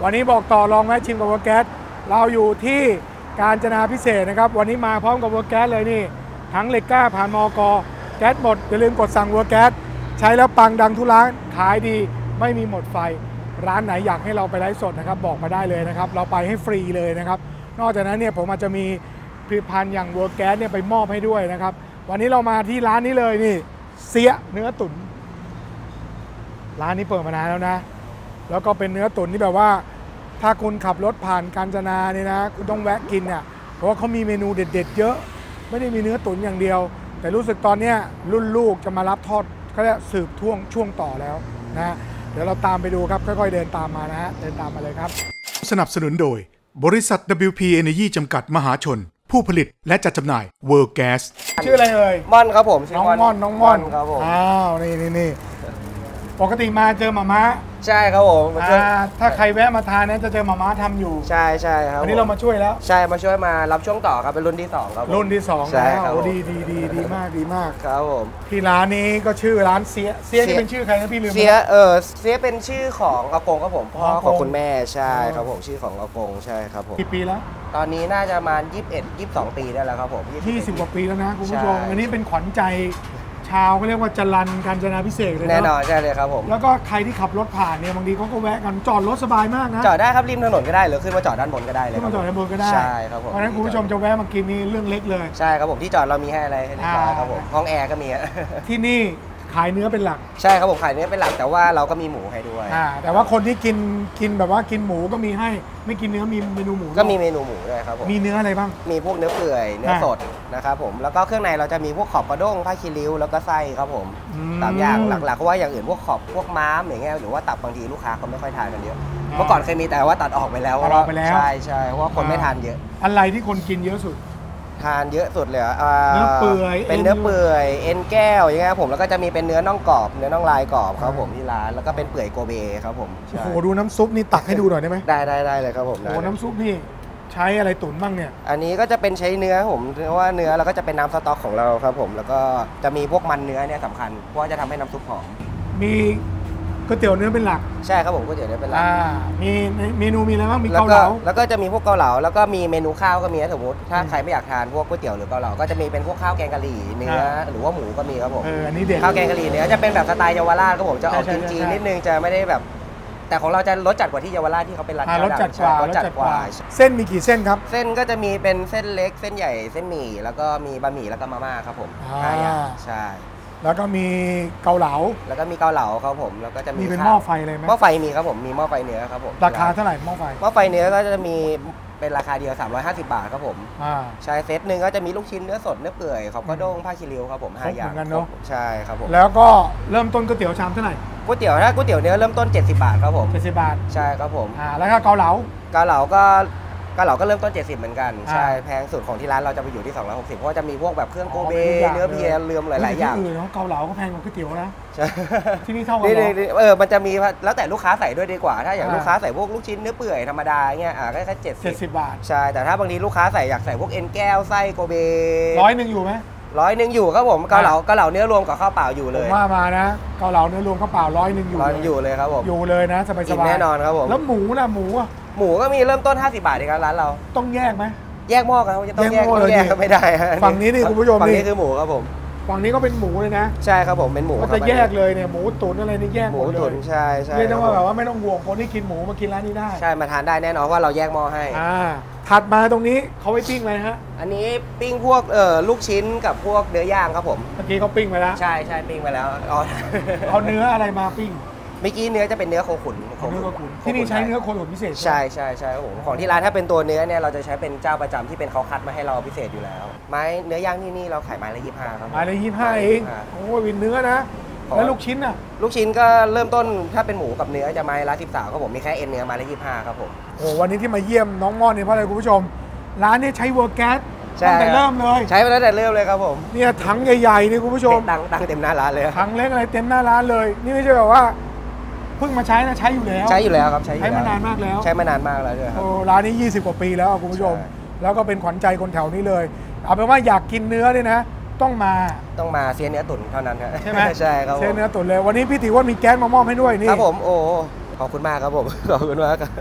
วันนี้บอกต่อลองแวะชิมกับเวอร์แก๊สเราอยู่ที่กาญจนาพิเศษนะครับวันนี้มาพร้อมกับเวอร์แก๊สเลยนี่ทั้งเหล็กกล้าผ่านมก.แก๊สหมดอย่าลืมกดสั่งเวอร์แก๊สใช้แล้วปังดังทุกร้านขายดีไม่มีหมดไฟร้านไหนอยากให้เราไปไลฟ์สดนะครับบอกมาได้เลยนะครับเราไปให้ฟรีเลยนะครับนอกจากนั้นเนี่ยผมอาจจะมีผลิตภัณฑ์อย่างเวอร์แก๊สเนี่ยไปมอบให้ด้วยนะครับวันนี้เรามาที่ร้านนี้เลยนี่เสียเนื้อตุ๋นร้านนี้เปิดมานานแล้วนะแล้วก็เป็นเนื้อตุ๋นที่แบบว่าถ้าคุณขับรถผ่านกาญจนาเนี่ยนะคุณต้องแวะกินเนี่ยเพราะว่าเขามีเมนูเด็ดๆเยอะไม่ได้มีเนื้อตุ๋นอย่างเดียวแต่รู้สึกตอนนี้รุ่นลูกจะมารับทอดเขาเรียกสืบช่วงต่อแล้วนะเดี๋ยวเราตามไปดูครับค่อยๆเดินตามมานะฮะเดินตามมาเลยครับสนับสนุนโดยบริษัท WP Energy จำกัดมหาชนผู้ผลิตและจัดจำหน่าย World Gas ชื่ออะไรเอ่ยม่อนครับผมน้องม่อนครับผมอ้าวนี่ปกติมาเจอหม่าม้าใช่ครับผมถ้าใครแวะมาทานเนี่ยจะเจอหม่าม้าทำอยู่ใช่ครับวันนี้เรามาช่วยแล้วใช่มาช่วยมารับช่วงต่อครับเป็นรุ่นที่2ครับรุ่นที่2แล้วดีมากครับผมที่ร้านนี้ก็ชื่อร้านเสียนี่เป็นชื่อใครนะพี่ลืมเสียเป็นชื่อของอากงครับผมพ่อของคุณแม่ใช่ครับผมชื่อของอากงใช่ครับผมกี่ปีแล้วตอนนี้น่าจะประมาณ21-22 ปีได้แล้วครับผม 20 กว่าปีแล้วนะคุณผู้ชมอันนี้เป็นขวัญใจชาวเขาเรียกว่าจรัญกาญจนาพิเศษเลยแน่นอนใช่เลยครับผมแล้วก็ใครที่ขับรถผ่านเนี่ยบางทีเขาก็แวะกันจอดรถสบายมากนะจอดได้ครับริมถนนก็ได้หรือขึ้นมาจอดด้านบนก็ได้เลยขึ้นมาจอดด้านบนก็ได้ใช่ครับผมเพราะฉะนั้นคุณผู้ชมจะแวะมากินนี่เรื่องเล็กเลยใช่ครับผมที่จอดเรามีให้อะไรให้เรียบร้อยครับผมห้องแอร์ก็มีที่นี่ขายเนื้อเป็นหลักใช่ครับผมขายเนื้อเป็นหลักแต่ว่าเราก็มีหมูให้ด้วยแต่ว่าคนที่กินแบบว่ากินหมูก็มีให้ไม่กินเนื้อมีเมนูหมูก็มีเมนูหมูด้วยครับผมมีเนื้ออะไรบ้างมีพวกเนื้อเปื่อยเนื้อสดนะครับผมแล้วก็เครื่องในเราจะมีพวกขอบกระด้งผ้าคีริ้วแล้วก็ไส้ครับผมตามอย่างหลักๆเพราะว่าอย่างอื่นพวกขอบพวกม้ามอย่างเงี้ยหรือว่าตับบางทีลูกค้าเขาไม่ค่อยทานกันเยอะเมื่อก่อนเคยมีแต่ว่าตัดออกไปแล้วใช่เพราะว่าคนไม่ทานเยอะอะไรที่คนกินเยอะสุดทานเยอะสุดเลยเนื้อเปื่อยเป็นเนื้อเปื่อยเอ็นแก้วอย่างเงี้ยผมแล้วก็จะมีเป็นเนื้อน่องกรอบเนื้อน่องลายกรอบครับผมที่ร้านแล้วก็เป็นเปื่อยโกเบครับผมโอ้โหดูน้ำซุปนี่ตักให้ดูหน่อยได้ไหมได้เลยครับผมโอ้น้ำซุปนี่ใช้อะไรตุ๋นบ้างเนี่ยอันนี้ก็จะเป็นใช้เนื้อผมเพราะว่าเนื้อเราก็จะเป็นน้ำสต๊อกของเราครับผมแล้วก็จะมีพวกมันเนื้อเนี่ยสำคัญเพราะว่าจะทำให้น้ำซุปหอมมีก๋วยเตี๋ยวเนื้อเป็นหลักใช่ครับผมก๋วยเตี๋ยวเนื้อเป็นหลักมีเมนูมีอะไรบ้างมีเกาเหลาแล้วก็จะมีพวกเกาเหลาแล้วก็มีเมนูข้าวก็มีสมมติถ้าใครไม่อยากทานพวกก๋วยเตี๋ยวหรือเกาเหลาก็จะมีเป็นพวกข้าวแกงกะหรี่เนื้อหรือว่าหมูก็มีครับผมอันนี้เด็ดข้าวแกงกะหรี่เนื้อจะเป็นแบบสไตล์เยาวราชครับผมจะออกจีนๆนิดนึงจะไม่ได้แบบแต่ของเราจะรสจัดกว่าที่เยาวราชที่เขาเป็นร้านรสจัดกว่าเส้นมีกี่เส้นครับเส้นก็จะมีเป็นเส้นเล็กเส้นใหญ่เส้นหมี่แล้วก็มีบะหมี่แล้วก็มาม่าครับผมใช่แล้วก็มีเกาเหลาแล้วก็มีเกาเหลาครับผมแล้วก็จะมีเป็นหม้อไฟเลยไหมหม้อไฟมีครับผมมีหม้อไฟเนื้อครับผมราคาเท่าไหร่หม้อไฟเนื้อก็จะมีเป็นราคาเดียว350 บาทครับผมใช่เซตหนึ่งก็จะมีลูกชิ้นเนื้อสดเนื้อเปื่อยขอบกระด้งผ้าคีริ้วครับผม5 อย่างใช่ครับผมแล้วก็เริ่มต้นก๋วยเตี๋ยวชามเท่าไหร่ก๋วยเตี๋ยวเนื้อเริ่มต้น70 บาทครับผม 70 บาทใช่ครับผมแล้วก็เกาเหลาก็เริ่มต้น70เหมือนกันใช่แพงสุดของที่ร้านเราจะไปอยู่ที่260เพราะว่าจะมีพวกแบบเครื่องโกเบเนื้อเพียเลื่อมหลายๆอย่างเกาเหลาก็แพงกว่าก๋วยเตี๋ยวนะใช่ที่นี่เท่ากันมันจะมีแล้วแต่ลูกค้าใส่ด้วยดีกว่าถ้าอย่างลูกค้าใส่พวกลูกชิ้นเนื้อเปื่อยธรรมดาเงี้ยก็แค่ 70 บาทใช่แต่ถ้าบางทีลูกค้าใส่อยากใส่พวกเอ็นแก้วไส้โกเบ 100อยู่ไหม 100อยู่ครับผมเกาเหลาเนื้อรวมกับข้าวเปล่าอยู่เลยมานะเกาเหลาเนื้อรวมข้าวเปล่าอยู่เลยครับผมอยู่เลยนะสบายแน่นอนครับผมแล้วหมูก็มีเริ่มต้น50 บาทเองครับร้านเราต้องแยกไหมแยกหม้อครับจะต้องแยกก็ไม่ได้ฝั่งนี้นี่คุณผู้ชมฝั่งนี้คือหมูครับผมฝั่งนี้ก็เป็นหมูเลยนะใช่ครับผมเป็นหมูก็จะแยกเลยเนี่ยหมูตุ๋นอะไรนี่แยกหมูตุ๋นใช่เรียกได้ว่าแบบว่าไม่ต้องห่วงคนที่กินหมูมากินร้านนี้ได้ใช่มาทานได้แน่นอนว่าเราแยกหม้อให้ถัดมาตรงนี้เขาไว้ปิ้งอะไรฮะอันนี้ปิ้งพวกลูกชิ้นกับพวกเนื้อย่างครับผมเมื่อกี้เขาปิ้งไปแล้วใช่ปิ้งไปแล้วเอาเนื้ออะไรมาปิ้งเมื่อกี้เนื้อจะเป็นเนื้อโคขุนที่นี่ใช้เนื้อโคขุนพิเศษใช่ครับผมของที่ร้านถ้าเป็นตัวเนื้อเนี่ยเราจะใช้เป็นเจ้าประจำที่เป็นเขาคัดมาให้เราพิเศษอยู่แล้วไม้เนื้อย่างที่นี่เราขายไม้ละ25ครับไม้ละ25เองโอ้ยวินเนื้อนะแล้วลูกชิ้นลูกชิ้นก็เริ่มต้นถ้าเป็นหมูกับเนื้อจะไม้ละ13ครับผมมีแค่เอ็นเนื้อไม้ละ25ครับผมโอ้วันนี้ที่มาเยี่ยมน้องม่อนเนี่ยเพราะอะไรคุณผู้ชมร้านนี้ใช้เวอร์แก๊สตั้งแต่เริ่มเลยใช้มาตั้งแต่เริ่มเลยครับผมเนี่ยถังใหญ่ๆนี่คุณผู้ชมตั้งเต็มหน้าร้านเลยถังเล็กอะไรเต็มหน้าร้านเลยนี่ไม่ใช่แบบว่าเพิ่งมาใช้นะใช้อยู่แล้วครับใช้มานานมากแล้วด้วยครับร้านนี้20 กว่าปีแล้วคุณผู้ชมแล้วก็เป็นขวัญใจคนแถวนี้เลยเอาเป็นว่าอยากกินเนื้อเนี่ยนะต้องมาเสียเนื้อตุ๋นเท่านั้นใช่ไหมใช่ครับเสียเนื้อตุ๋นเลยวันนี้พี่ถือว่ามีแก๊สมามอบให้ด้วยนี่ครับผมโอ้ขอบคุณมากครับผมขอบคุณมากช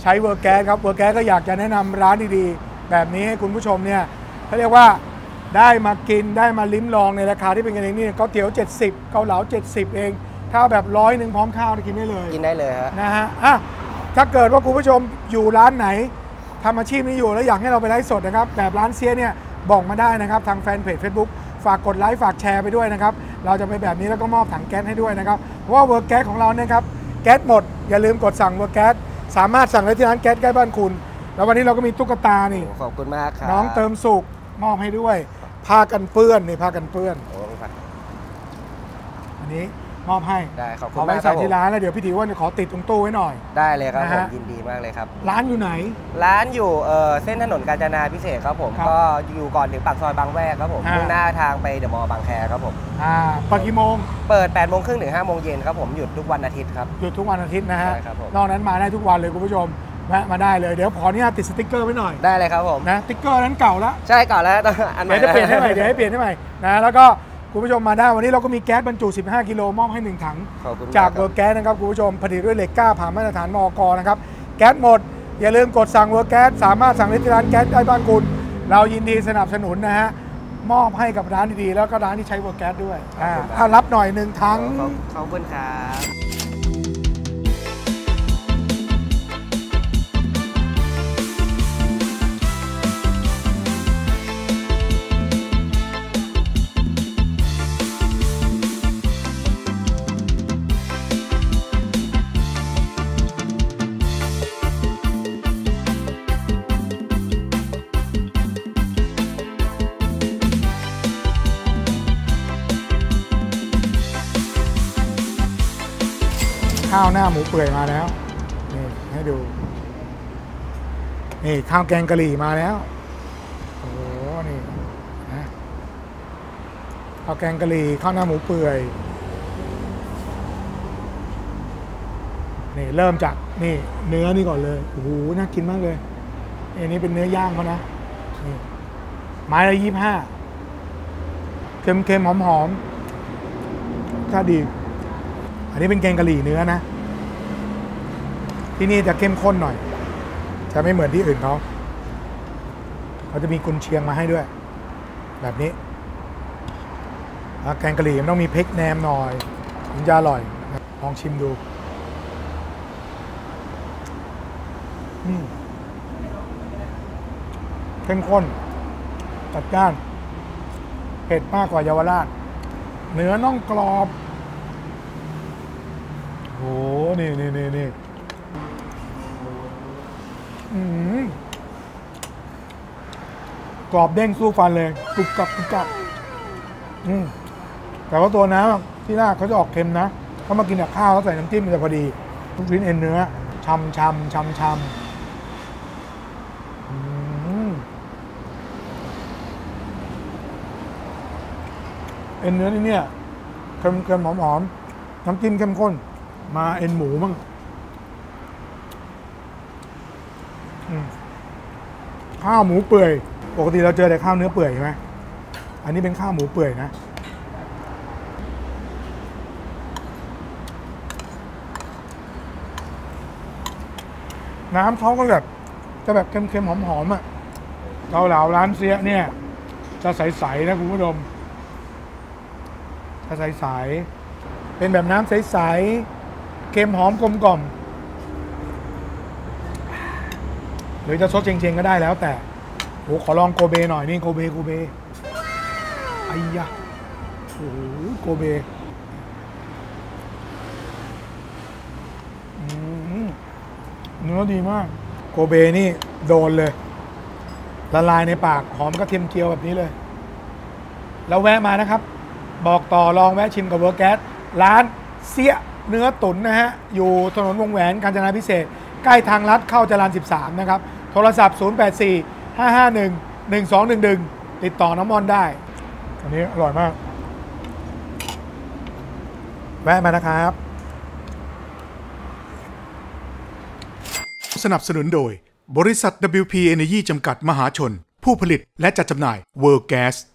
ใช้เวอร์แก๊สครับเวอร์แก๊สก็อยากจะแนะนำร้านดีๆแบบนี้ให้คุณผู้ชมเนี่ยเขาเรียกว่าได้มากินได้มาลิ้มลองในราคาที่เป็นกันเองนี่ก๋วยเตี๋ยว70เกาเหลา70เองถ้าแบบ100พร้อมข้าวกินได้เลยกินได้เลยฮะนะฮะอ่ะถ้าเกิดว่าคุณผู้ชมอยู่ร้านไหนทำอาชีพนี้อยู่แล้วอยากให้เราไปไลฟ์สดนะครับแบบร้านเสียเนี่ยบอกมาได้นะครับทางแฟนเพจ Facebook ฝากกดไลค์ฝากแชร์ไปด้วยนะครับเราจะไปแบบนี้แล้วก็มอบถังแก๊สให้ด้วยนะครับเพราะว่าเวอร์แก๊สของเราเนี่ยครับแก๊สหมดอย่าลืมกดสั่งเวอร์แก๊สสามารถสั่งได้ที่ร้านแก๊สใกล้บ้านคุณแล้ววันนี้เราก็มีตุ๊กตานี่ขอบคุณมากครับน้องเติมสุขมอบให้ด้วยผ้ากันเปื้อนนี่ผ้ากันเปื้อนอันนี้มอบให้ได้ขอบคุณมากครับเอาไปใส่ที่ร้านแล้วเดี๋ยวพี่ติ๋วว่าจะขอติดตรงตู้ไว้หน่อยได้เลยครับผมยินดีมากเลยครับร้านอยู่ไหนร้านอยู่เส้นถนนกาญจนาพิเศษครับผมก็อยู่ก่อนถึงปากซอยบางแวกครับผมมุ่งหน้าทางไปเดอะมอลล์บางแคครับผมเปิดกี่โมงเปิด8 โมงครึ่งถึง5 โมงเย็นครับผมหยุดทุกวันอาทิตย์ครับหยุดทุกวันอาทิตย์นะฮะนอกนั้นมาได้ทุกวันเลยคุณผู้ชมแวะมาได้เลยเดี๋ยวขออนุญาตติดสติ๊กเกอร์ไว้หน่อยได้เลยครับผมนะสติ๊กเกอร์นั้นเก่าแล้วใช่เก่าแล้วอันใหม่จะเปลี่ยนให้ใหม่เดี๋ยวให้เปลี่ยนให้ใหม่นะแล้วก็คุณผู้ชมมาได้วันนี้เราก็มีแก๊สบรรจุ15กิโลมอบให้1ถังจากเวอร์แก๊สนะครับคุณผู้ชมผลิตด้วยเหล็กกล้าผ่านมาตรฐานมอก.นะครับแก๊สหมดอย่าลืมกดสั่งเวอร์แก๊สสามารถสั่งได้ที่ร้านแก๊สได้บ้านคุณเรายินดีสนับสนุนนะฮะมอบให้กับร้านดีๆแล้วก็ร้านที่ใช้เวอร์แก๊สด้วยรับหน่อย1ถังขอบคุณครับข้าวหน้าหมูเปื่อยมาแล้วนี่ให้ดูนี่ข้าวแกงกะหรี่มาแล้วโอ้โหนี่นะข้าวแกงกะหรี่ข้าวหน้าหมูเปื่อยนี่เริ่มจากนี่เนื้อนี่ก่อนเลยโอ้โหน่ากินมากเลยอันนี้เป็นเนื้อย่างเขานะนี่ไม้ละ25เค็มๆหอมๆถ้าดีอันนี้เป็นแกงกะหรี่เนื้อนะที่นี่จะเข้มข้นหน่อยจะไม่เหมือนที่อื่นเขาจะมีกุนเชียงมาให้ด้วยแบบนี้แกงกะหรี่มันต้องมีพริกแหนมหน่อยถึงจะอร่อยลองชิมดูเข้มข้นจัดจ้านเผ็ดมากกว่าเยาวราชเนื้อน่องกรอบโอ้นี่กรอบเด้งสู้ฟันเลยกรุบกรับแต่ว่าตัวน้ำที่น่าเขาจะออกเค็มนะเขามากินกับข้าวแล้วใส่น้ำจิ้มมันจะพอดีทุกชิ้นเอ็นเนื้อชำเอ็นเนื้อนี่เนี่ยเค็มหอมน้ำจิ้มเข้มข้นมาเอ็นหมูบ้างข้าวหมูเปื่อยปกติเราเจอแต่ข้าวเนื้อเปื่อยใช่ไหมอันนี้เป็นข้าวหมูเปื่อยนะน้ำเขาก็แบบจะแบบเค็มๆหอมๆอ่ะเกาเหลาร้านเสียเนี่ยจะใสๆนะคุณผู้ชมจะใสๆเป็นแบบน้ำใสๆเค็มหอมกลมกล่อมหรือจะซดเชงๆก็ได้แล้วแต่โอ้ขอลองโกเบหน่อยนี่โกเบไอ้ยะโอ้โกเบเนื้อดีมากโกเบนี่โดนเลยละลายในปากหอมกระเทียมเจียวแบบนี้เลยแล้วแวะมานะครับบอกต่อลองแวะชิมกับเวอร์แก๊สร้านเสี้ยเนื้อตุ๋นนะฮะอยู่ถนนวงแหวนกาญจนาพิเศษใกล้ทางลัดเข้าจรัญ13นะครับโทรศัพท์084-551-1211ติดต่อน้ำมอนได้อันนี้อร่อยมากแวะมานะครับสนับสนุนโดยบริษัท WP Energy จำกัดมหาชนผู้ผลิตและจัดจำหน่าย World Gas